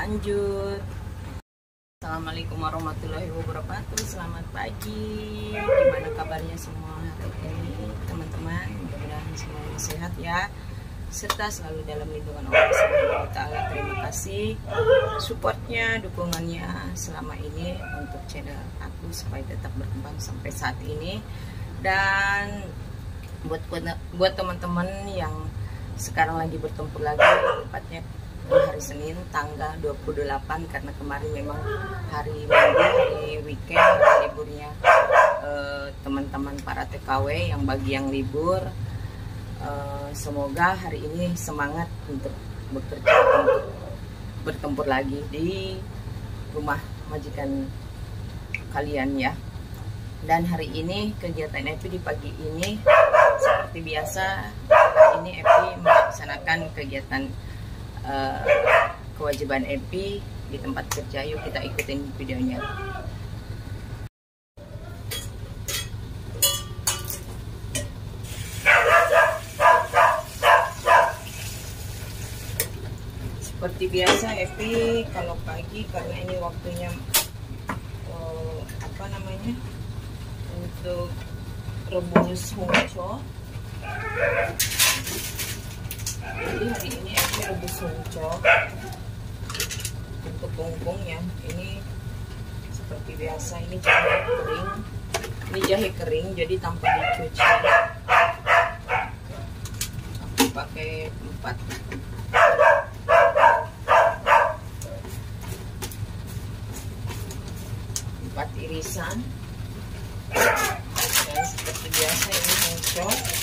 lanjut. Assalamualaikum warahmatullahi wabarakatuh. Selamat pagi. Gimana kabarnya semua hari ini, teman-teman? Mudah-mudahan semuanya sehat ya, serta selalu dalam lindungan Allah Subhanahu wa Ta'ala. Terima kasih supportnya, dukungannya selama ini untuk channel aku supaya tetap berkembang sampai saat ini. Dan buat teman-teman yang sekarang lagi bertempur lagi, tepatnya hari Senin tanggal 28, karena kemarin memang hari Minggu, hari weekend, hari liburnya teman-teman para TKW. Yang bagi yang libur, semoga hari ini semangat untuk bekerja, untuk bertempur lagi di rumah majikan kalian ya. Dan hari ini kegiatan Epi di pagi ini seperti biasa, ini Epi melaksanakan kegiatan kewajiban Epi di tempat kerja. Yuk kita ikutin videonya. Seperti biasa Epi kalau pagi, karena ini waktunya untuk rebus hongco. Jadi hari ini aku rebus hongco untuk bongkong ya. Ini seperti biasa, ini jahe kering. Ini jahe kering jadi tanpa dicuci. Aku pakai 4 irisan. Dan seperti biasa ini hongco.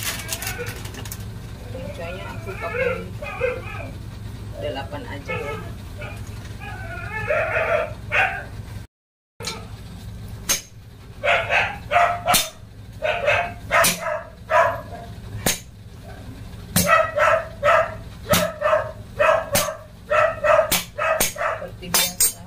Hongconya aku pakai 8 aja ya. Seperti biasa.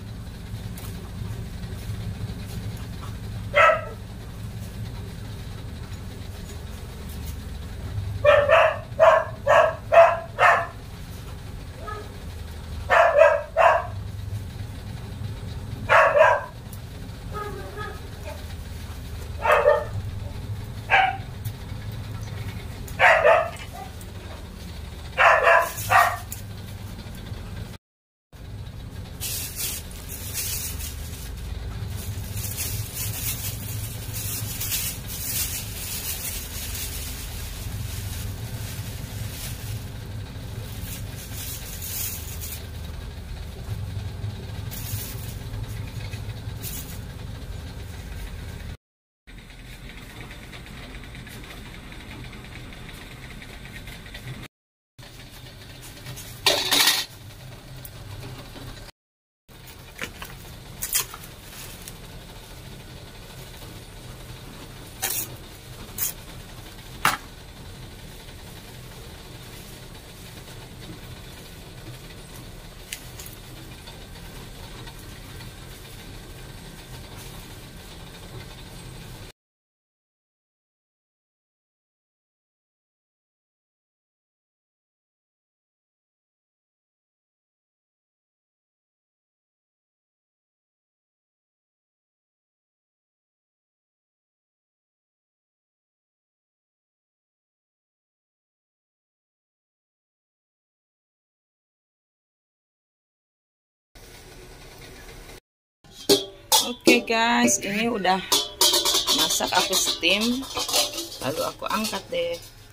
Oke guys, ini udah masak, aku steam, lalu aku angkat deh.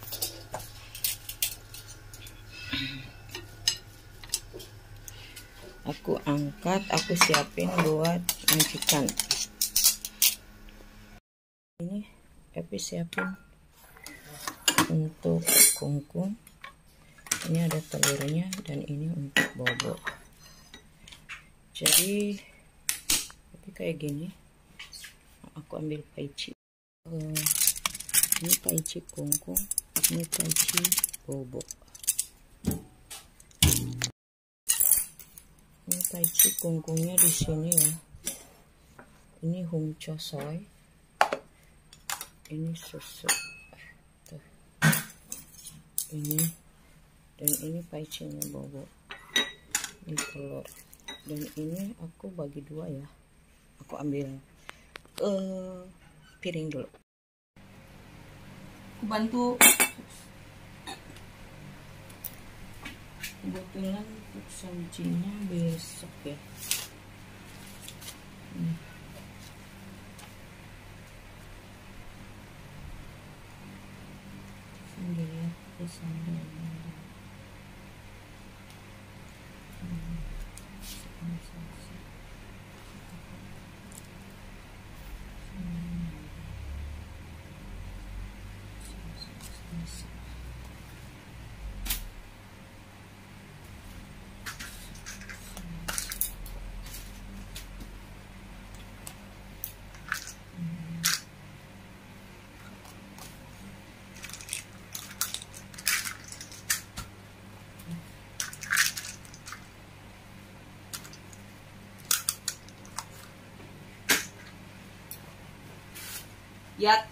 Aku angkat, aku siapin buat majikan. Ini Epi siapin untuk kungkung. Ini ada telurnya dan ini untuk bobo. Jadi kayak gini. Aku ambil paici. Ini paici kungkung, ini paici bobo. Ini paici kungkungnya di sini ya. Ini hongco soy. Ini susu. Tuh. Ini dan ini paicinya bobo. Ini telur. Dan ini aku bagi dua ya. Aku ambil piring dulu. Aku bantu. Kebetulan untuk sajinya besok ya. Dilihat ke sambal. Yat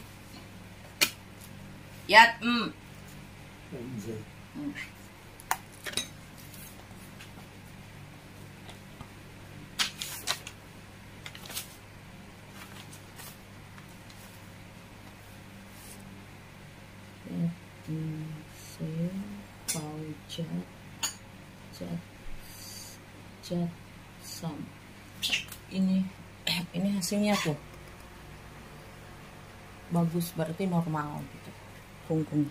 saya mau cat sam. Ini hasilnya tuh bagus, berarti normal gitu. Kungkung.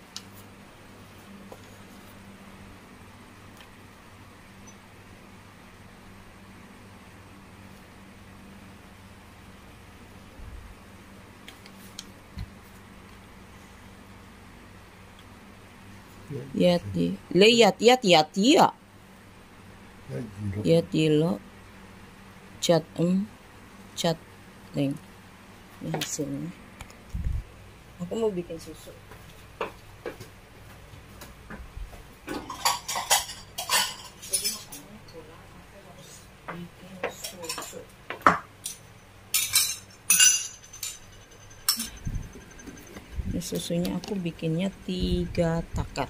Lo cat neng. Ini hasilnya. Aku mau bikin susu. Jadi makanannya kurang, aku harus bikin susu. Ini susunya aku bikinnya 3 takar.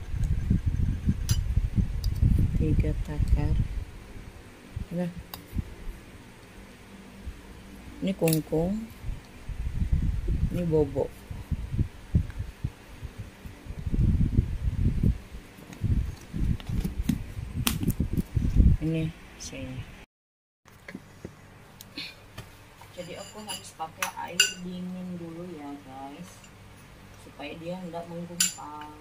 3 takar. Nah. Ini kungkung. Ini bobo. Ini saya. Jadi aku harus pakai air dingin dulu ya guys, supaya dia enggak menggumpal.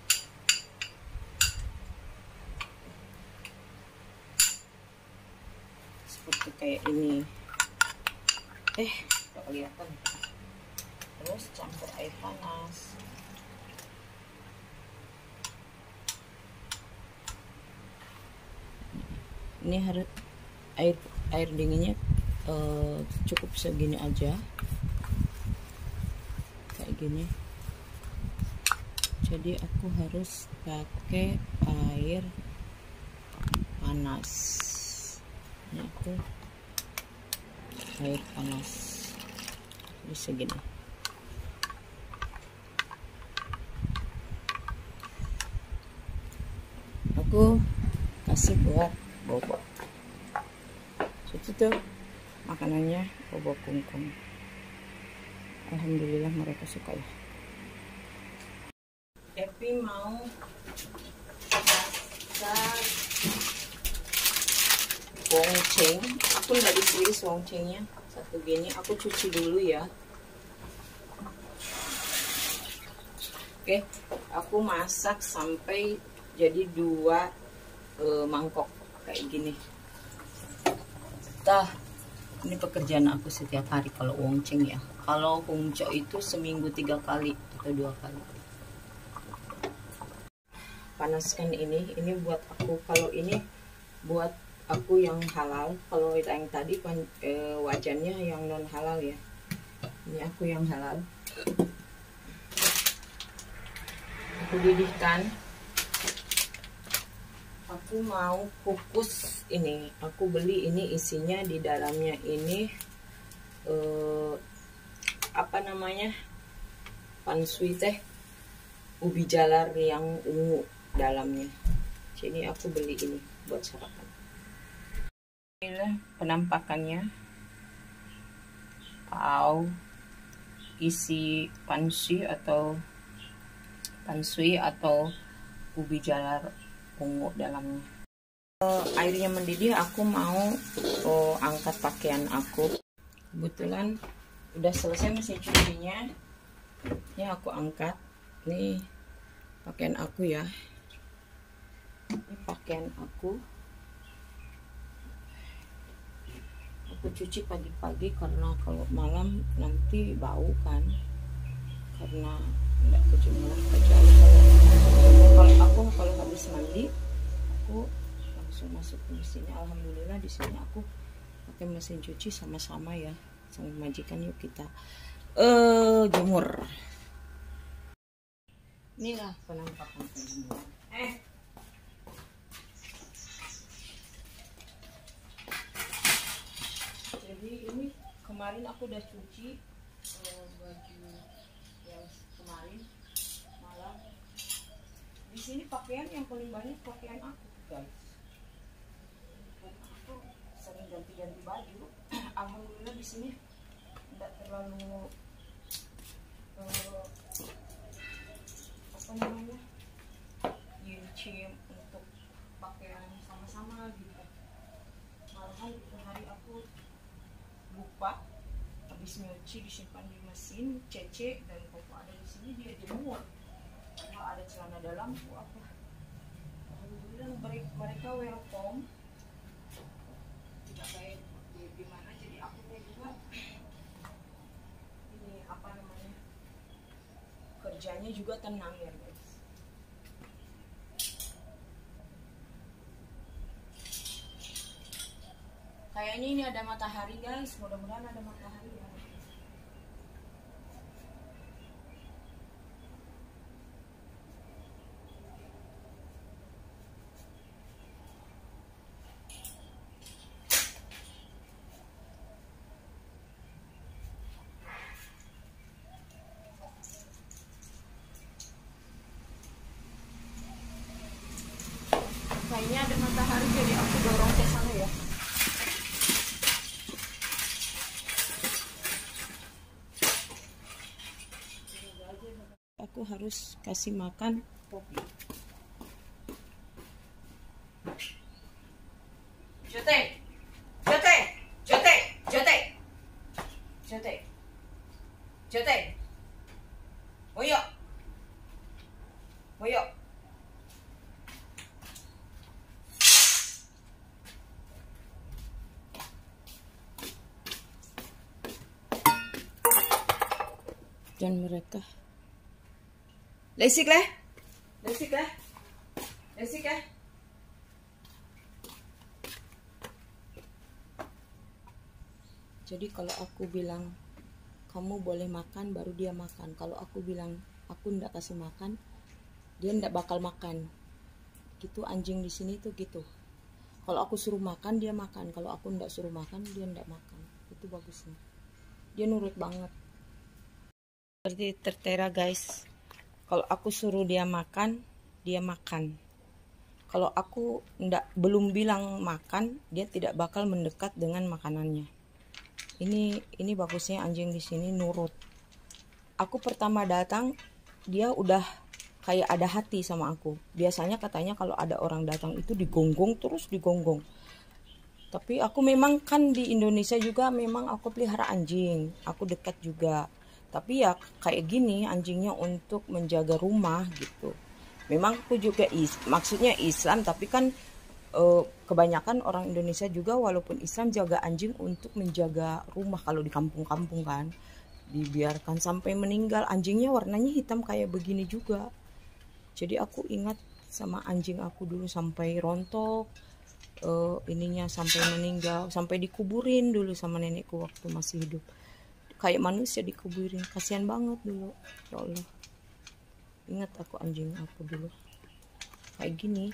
Seperti kayak ini. Gak kelihatan. Terus campur air panas. Ini harus air dinginnya cukup segini aja, kayak gini. Jadi aku harus pakai air panas. Ini aku air panas jadi segini. Aku kasih buat bobo. Itu tuh makanannya bobo kungkung. Alhamdulillah mereka suka ya. Epi mau masak wonceng. Aku nggak ditulis woncengnya satu gini. Aku cuci dulu ya. Oke, aku masak sampai jadi 2 mangkok kayak gini. Ini pekerjaan aku setiap hari kalau wonceng ya. Kalau hungco itu seminggu 3 kali atau 2 kali. Panaskan ini buat aku. Kalau ini buat aku yang halal. Kalau yang tadi wajannya yang non halal ya. Ini aku yang halal. Aku didihkan. Aku mau kukus ini. Aku beli ini, isinya di dalamnya ini apa namanya, pansui teh, ubi jalar yang ungu dalamnya. Jadi aku beli ini buat sarapan. Inilah penampakannya. Pau isi pansui atau ubi jalar ungu dalamnya. Airnya mendidih, aku mau angkat pakaian aku. Kebetulan udah selesai mesin cucinya. Ini aku angkat. Nih pakaian aku ya. Ini pakaian aku. Aku cuci pagi-pagi karena kalau malam nanti bau kan, karena tidak kejemur. Kecuali kalau habis mandi aku langsung masuk ke sini. Alhamdulillah di sini aku pakai mesin cuci sama-sama ya, sama majikan. Yuk kita jemur. Inilah penampakan penjemuran. Jadi ini kemarin aku udah cuci baju yang kemarin malam. Di sini pakaian yang paling banyak pakaian aku guys. Karena aku sering ganti-ganti baju. Alhamdulillah di sini tidak terlalu apa namanya cium untuk pakaian sama-sama gitu. Malahan itu hari aku lupa habis nyuci disimpan di mesin cece, dan koko ada di sini dia jemur karena ada celana dalam apa. Alhamdulillah mereka welcome, tidak kayak di mana. Jadi aku juga ini apa namanya, kerjanya juga tenang ya guys. Kayaknya ini ada matahari guys, mudah-mudahan ada matahari ya. Kayaknya ada matahari, jadi aku dorong ke sana ya. Aku harus kasih makan Poppy. Jote, jote, jote, jote, jote, jote. Boyo, boyo. Dan mereka lesik lah. Jadi kalau aku bilang kamu boleh makan, baru dia makan. Kalau aku bilang aku ndak kasih makan, dia ndak bakal makan. Gitu anjing di sini tuh gitu. Kalau aku suruh makan dia makan, kalau aku ndak suruh makan dia ndak makan. Itu bagusnya. Dia nurut banget. Seperti tertera guys. Kalau aku suruh dia makan, dia makan. Kalau aku belum bilang makan, dia tidak bakal mendekat dengan makanannya. Ini bagusnya anjing di sini nurut. Aku pertama datang, dia udah kayak ada hati sama aku. Biasanya katanya kalau ada orang datang itu digonggong, terus digonggong. Tapi aku memang kan di Indonesia juga memang aku pelihara anjing. Aku dekat juga. Tapi ya kayak gini anjingnya untuk menjaga rumah gitu. Memang aku juga maksudnya Islam, tapi kan kebanyakan orang Indonesia juga walaupun Islam jaga anjing untuk menjaga rumah. Kalau di kampung-kampung kan dibiarkan sampai meninggal. Anjingnya warnanya hitam kayak begini juga. Jadi aku ingat sama anjing aku dulu sampai rontok, ininya sampai meninggal, sampai dikuburin dulu sama nenekku waktu masih hidup. Kayak manusia dikuburin, kasihan banget dulu. Ya Allah, ingat aku anjing aku dulu kayak gini.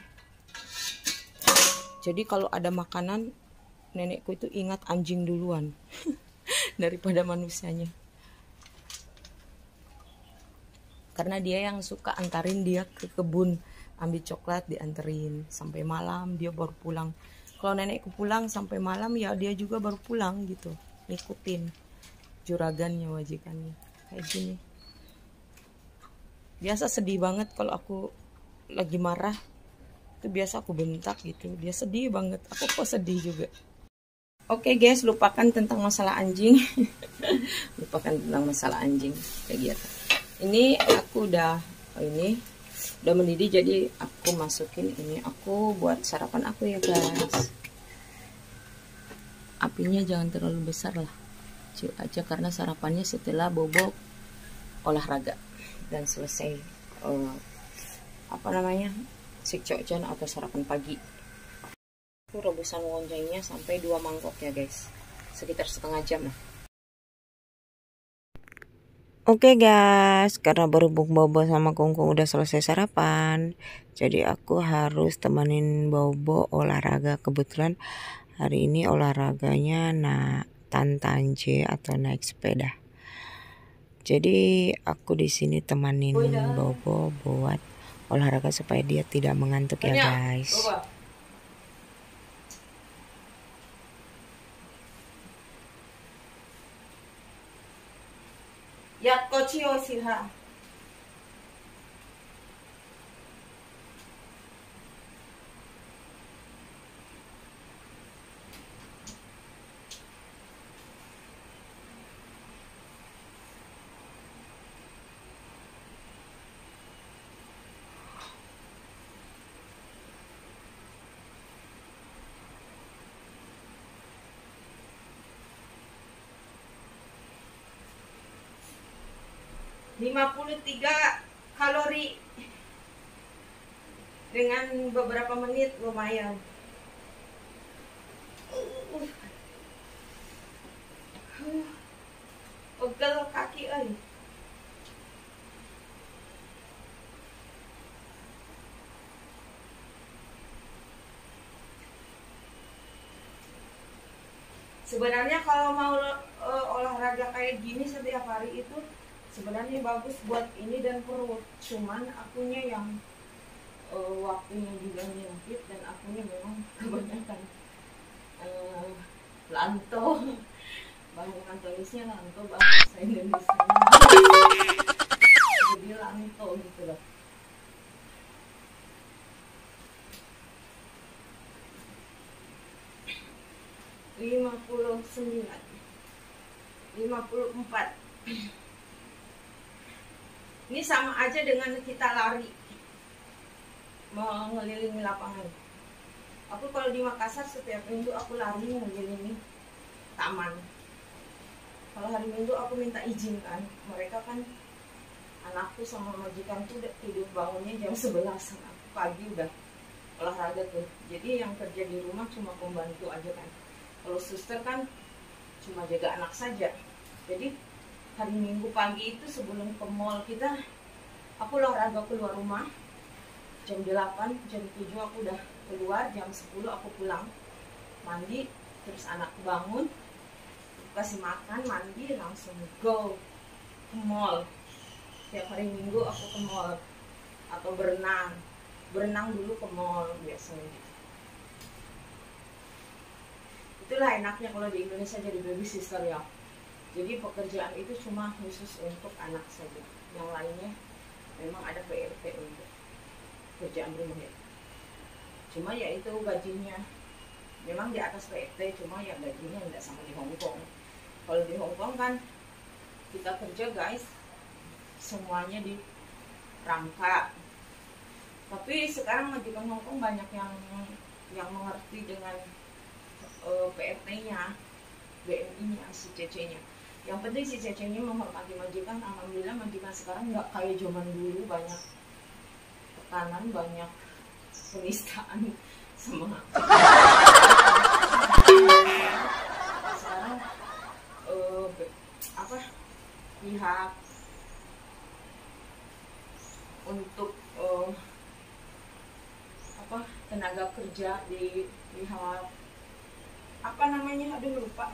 Jadi kalau ada makanan, nenekku itu ingat anjing duluan daripada manusianya. Karena dia yang suka antarin dia ke kebun, ambil coklat dianterin sampai malam dia baru pulang. kalau nenekku pulang sampai malam ya dia juga baru pulang gitu, ngikutin juragannya, majikannya kayak gini. Biasa sedih banget kalau aku lagi marah, itu biasa aku bentak gitu, dia sedih banget, aku kok sedih juga. Oke guys, lupakan tentang masalah anjing. Lupakan tentang masalah anjing kegiatan ini. Aku udah mendidih, jadi aku masukin ini, aku buat sarapan aku ya guys. Apinya jangan terlalu besar lah, kecil aja, karena sarapannya setelah Bobo olahraga dan selesai sikcojan atau sarapan pagi. Aku rebusan wonjengnya sampai 2 mangkok ya guys, sekitar setengah jam lah. Oke guys, karena berhubung Bobo sama Kungkung udah selesai sarapan, jadi aku harus temenin Bobo olahraga. Kebetulan hari ini olahraganya tantance atau naik sepeda. Jadi aku di sini temanin Bobo buat olahraga supaya dia tidak mengantuk ya guys. Ya kocio sirha. ...53 kalori dengan beberapa menit, lumayan. Pegel kaki euy. Sebenarnya kalau mau olahraga kayak gini setiap hari itu sebenarnya bagus buat ini dan perut, cuman akunya yang waktunya juga nyempit dan akunya memang kebanyakan lanto. Bahasa tulisnya lanto, bahasa Indonesia jadi lanto gitu loh. ...59, 54. Ini sama aja dengan kita lari mengelilingi lapangan. Aku kalau di Makassar setiap minggu aku lari mengelilingi taman. Kalau hari Minggu aku minta izin kan, mereka kan anakku sama majikan tuh udah tidur bangunnya jam 11 pagi udah olahraga tuh. Jadi yang kerja di rumah cuma pembantu aja kan. Kalau suster kan cuma jaga anak saja. Jadi hari Minggu pagi itu sebelum ke mall kita, aku olahraga keluar rumah jam 8, jam 7 aku udah keluar, jam 10 aku pulang mandi, terus anak bangun, kasih makan, mandi, langsung go ke mall. Tiap hari Minggu aku ke mall atau berenang dulu ke mall biasanya. Itulah enaknya kalau di Indonesia jadi baby sister ya. Jadi pekerjaan itu cuma khusus untuk anak saja. Yang lainnya memang ada PRT untuk kerjaan rumah ya. Cuma ya itu gajinya memang di atas PRT, cuma ya gajinya tidak sama di Hong Kong. Kalau di Hong Kong kan kita kerja guys, semuanya di rangka. Tapi sekarang majikan Hong Kong banyak yang mengerti dengan PRT-nya, BMI-nya, si CC-nya. Yang penting si CC-nya menghormati majikan. Alhamdulillah majikan sekarang nggak kayak zaman dulu, banyak tekanan, banyak penistaan sama sekarang pihak untuk tenaga kerja di pihak apa namanya, aduh lupa,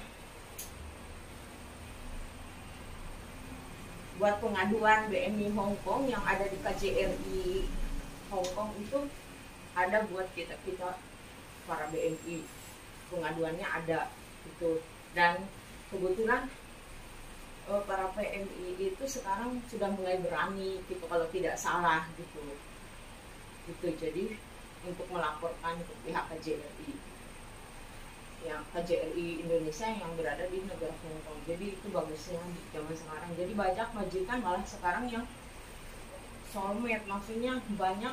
buat pengaduan BMI Hong Kong yang ada di KJRI Hong Kong itu ada buat kita para BMI, pengaduannya ada gitu. Dan kebetulan para PMI itu sekarang sudah mulai berani gitu kalau tidak salah gitu. Jadi untuk melaporkan ke pihak KJRI, yang KJRI Indonesia yang berada di negara Hong Kong. Jadi itu bagusnya di zaman sekarang. Jadi banyak majikan malah sekarang yang soulmate, maksudnya banyak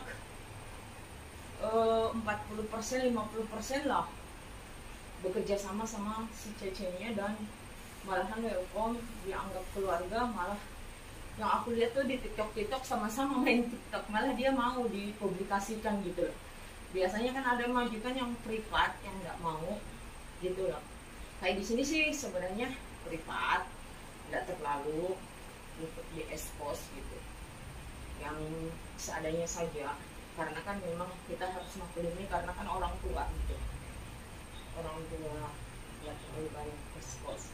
40%, 50% lah bekerja sama si cecenya, dan malahan welcome, dianggap keluarga. Malah yang aku lihat tuh di TikTok sama-sama main TikTok, malah dia mau dipublikasikan gitu loh. Biasanya kan ada majikan yang privat yang nggak mau gitu loh. Kayak di sini sih sebenarnya privat, nggak terlalu untuk di expose gitu, yang seadanya saja, karena kan memang kita harus maklumi karena kan orang tua gitu, orang tua nggak terlalu banyak expose.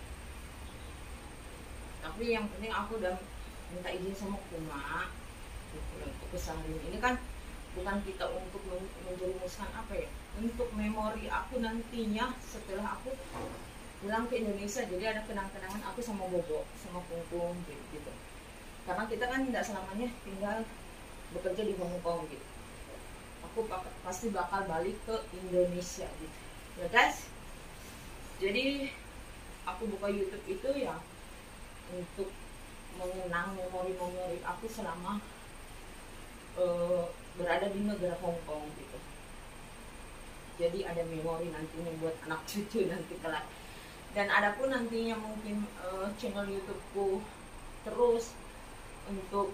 Tapi yang penting aku udah minta izin sama Kuma gitu, untuk keseharian ini kan bukan kita untuk menjerumuskan apa ya, untuk memori aku nantinya setelah aku pulang ke Indonesia. Jadi ada kenang-kenangan aku sama Bobo, sama Kungkung gitu. Karena kita kan tidak selamanya tinggal bekerja di Hong Kong gitu. Aku pasti bakal balik ke Indonesia gitu, ya guys. Jadi aku buka YouTube itu ya untuk mengenang memori-memori aku selama berada di negara Hong Kong gitu. Jadi ada memori nantinya buat anak cucu nanti kelak. Dan ada pun nantinya mungkin channel YouTubeku terus untuk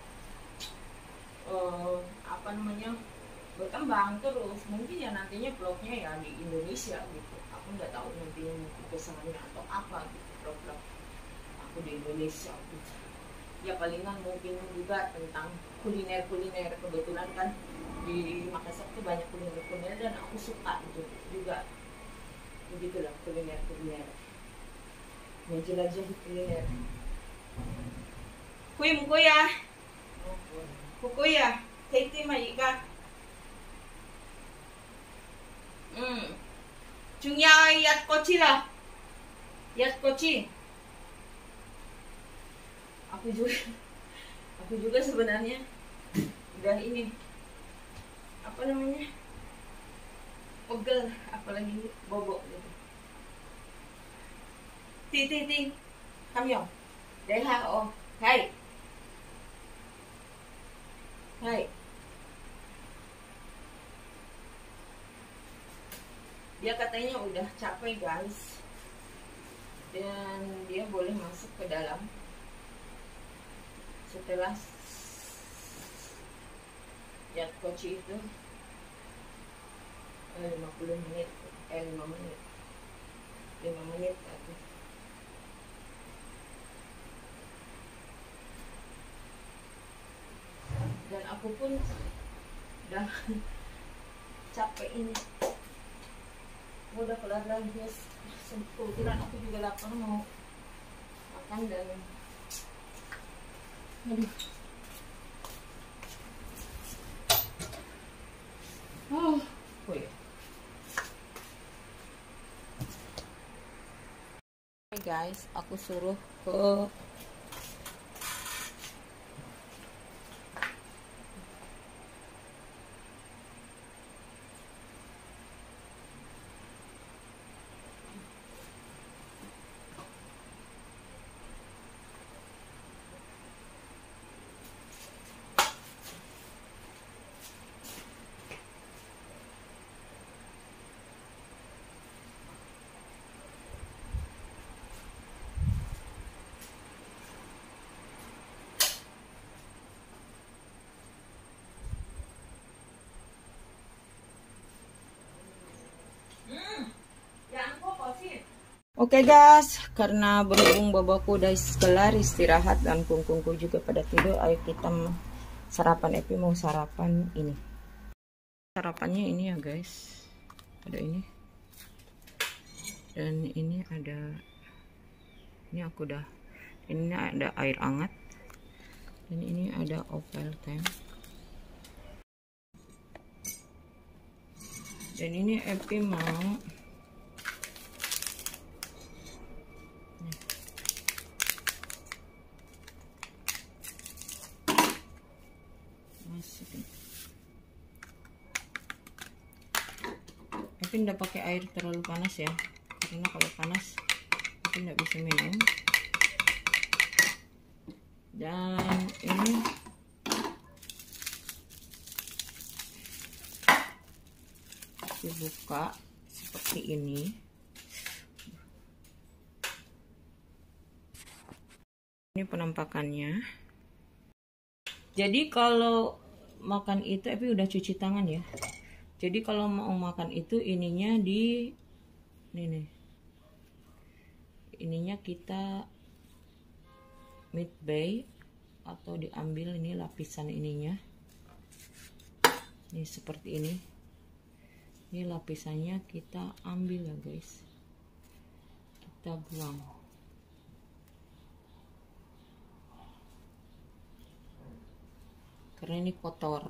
berkembang terus, mungkin ya nantinya vlognya ya di Indonesia gitu. Aku nggak tahu nantinya mungkin kesannya atau apa gitu, vlog aku di Indonesia gitu. Ya palingan mungkin juga tentang kuliner. Kebetulan kan di Makassar tuh banyak kuliner dan aku suka itu juga. Begitulah kuliner, menjelajahi kuliner. Kuya, kuya, take maika. 중요한 얏꼬치라. 얏꼬치. Aku juga sebenarnya udah ini apa namanya, pegel, apalagi Bobo gitu. Ti kamyong để ha ô hai dia katanya udah capek guys, dan dia boleh masuk ke dalam setelah 얏꼬치 itu 5 menit aja. Dan aku pun udah capek ini, udah kelar lagi guys. Kebetulan aku juga lapar, mau makan dan aduh. Ya. Hey guys, aku suruh ke Oke guys, karena berhubung boboku udah kelar istirahat dan kungkungku juga pada tidur, ayo kita sarapan. Epi mau sarapan ini. Sarapannya ini ya guys, ada ini dan ini ada, ini aku udah, ini ada air hangat dan ini ada Ovaltine. Dan ini Epi mau masukin. Epi nggak pakai air terlalu panas ya, karena kalau panas Epi nggak bisa minum. Dan ini dibuka seperti ini. Ini penampakannya. Jadi kalau makan itu Epi udah cuci tangan ya. Jadi kalau mau makan itu ininya di ini nih. Ininya kita mid bay atau diambil ini lapisan ininya. Ini seperti ini. Ini lapisannya kita ambil ya guys. Kita buang. Karena ini kotor.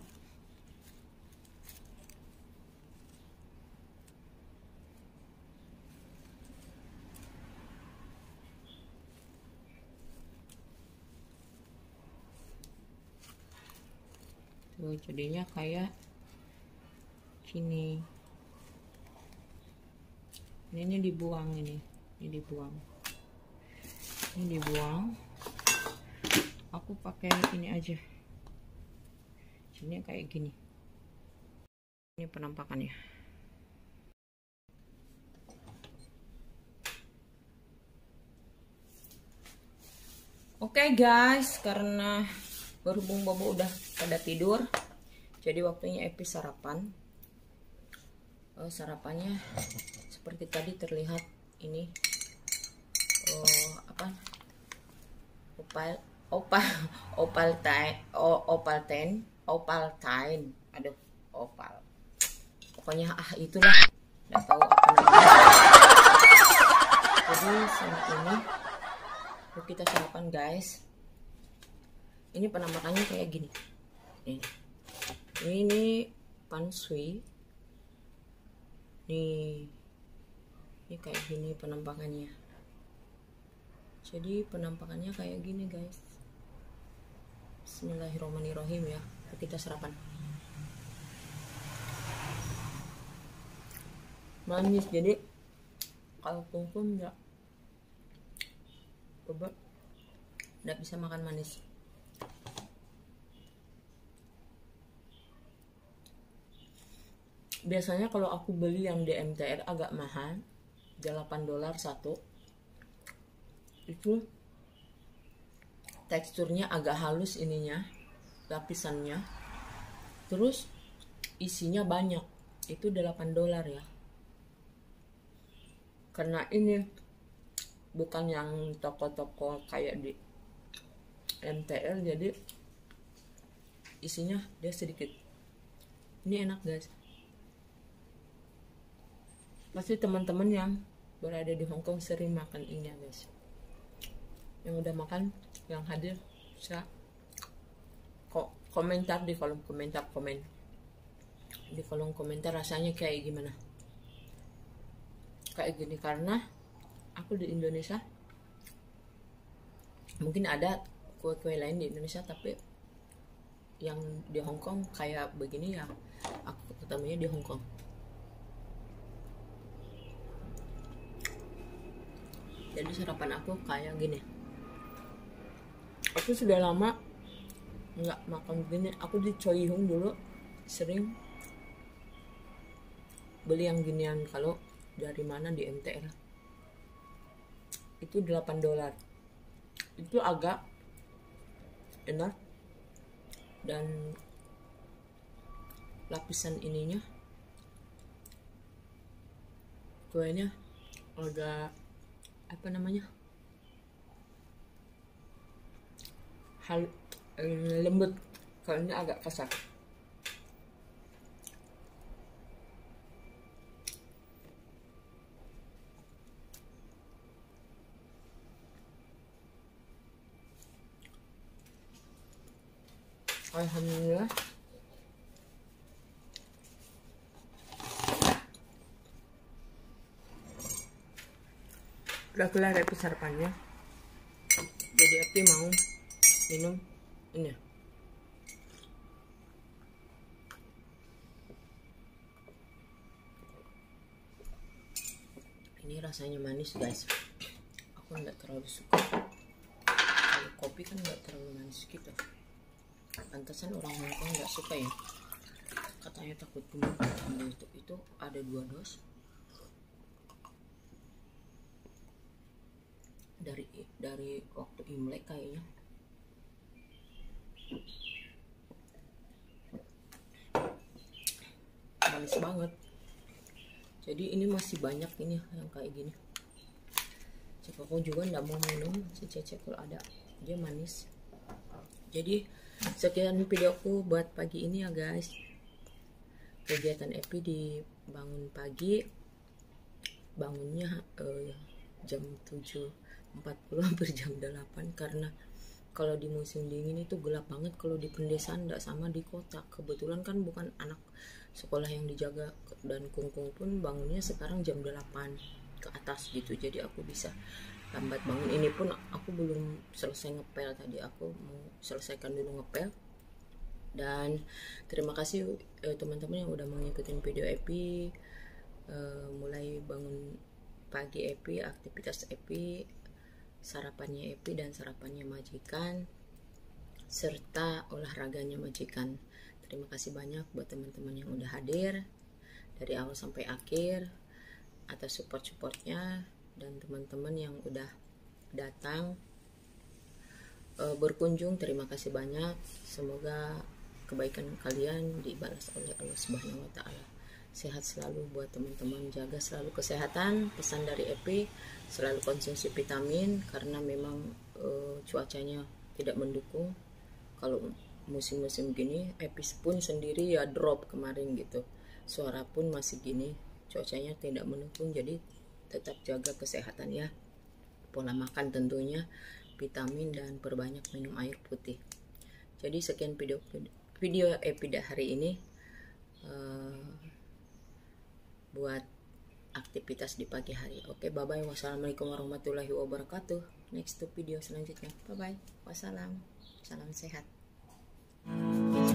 Tuh, jadinya kayak gini. Ini dibuang, ini dibuang. Ini dibuang. Aku pakai ini aja. Ini kayak gini. Ini penampakannya. Oke guys, karena berhubung Bobo udah pada tidur, jadi waktunya Epi sarapan. Sarapannya seperti tadi terlihat ini opaltine, aduh, opal, pokoknya itulah, nggak tahu apa namanya. Jadi sama ini yuk kita sarapan guys. Ini penampakannya kayak gini. Ini pansui. Ini kayak gini penampakannya. Jadi penampakannya kayak gini guys. Bismillahirrahmanirrahim ya. Kita sarapan. Manis, jadi kalau kungkum enggak, coba enggak bisa makan manis. Biasanya kalau aku beli yang di MTR agak mahal, $8 satu. Itu teksturnya agak halus ininya, lapisannya. Terus isinya banyak. Itu $8 ya. Karena ini bukan yang toko-toko kayak di MTR, jadi isinya dia sedikit. Ini enak guys. Pasti teman-teman yang berada di Hong Kong sering makan ini ya guys. Yang udah makan, yang hadir bisa komentar di kolom komentar, di kolom komentar rasanya kayak gimana. Kayak gini, karena aku di Indonesia, mungkin ada kue-kue lain di Indonesia, tapi yang di Hong Kong kayak begini ya aku ketemunya di Hong Kong. Jadi sarapan aku kayak gini. Aku sudah lama nggak makan begini. Aku di Choi Hung dulu sering beli yang ginian. Kalau dari mana, di MTR, itu $8. Itu agak enak, dan lapisan ininya, kuenya agak apa namanya, lembut. Kalau ini agak kasar. Alhamdulillah. Udah kelar Epi sarapannya. Jadi Epi mau minum ini. Ini rasanya manis guys. Aku nggak terlalu suka. Kalau kopi kan nggak terlalu manis gitu. Pantesan orang Hongkong nggak suka ya. Katanya takut gemuk. Itu ada 2 dos. Dari waktu Imlek kayaknya. Manis banget. Jadi ini masih banyak ini yang kayak gini. Aku juga nggak mau minum si Cece kalau ada, dia manis. Jadi sekian videoku buat pagi ini ya guys. Kegiatan Epi di bangun pagi, bangunnya jam 7.40 hampir jam 8 karena kalau di musim dingin itu gelap banget kalau di pedesaan, nggak sama di kota. Kebetulan kan bukan anak sekolah yang dijaga, dan Kungkung pun bangunnya sekarang jam 8 ke atas gitu, jadi aku bisa lambat bangun. Ini pun aku belum selesai ngepel, tadi aku mau selesaikan dulu ngepel. Dan terima kasih teman-teman yang udah mengikuti video Epi, mulai bangun pagi Epi, aktivitas Epi, sarapannya Epi dan sarapannya majikan, serta olahraganya majikan. Terima kasih banyak buat teman-teman yang udah hadir dari awal sampai akhir, atas support-supportnya, dan teman-teman yang udah datang berkunjung. Terima kasih banyak. Semoga kebaikan kalian dibalas oleh Allah Subhanahu wa Ta'ala. Sehat selalu buat teman-teman, jaga selalu kesehatan. Pesan dari Epi, selalu konsumsi vitamin karena memang cuacanya tidak mendukung. Kalau musim-musim gini, Epi pun sendiri ya drop kemarin gitu, suara pun masih gini, cuacanya tidak mendukung. Jadi tetap jaga kesehatan ya, pola makan tentunya, vitamin, dan perbanyak minum air putih. Jadi sekian video Epi hari ini buat aktivitas di pagi hari. Oke, bye bye. Wassalamualaikum warahmatullahi wabarakatuh. Next video selanjutnya. Bye bye. Wassalam. Salam sehat.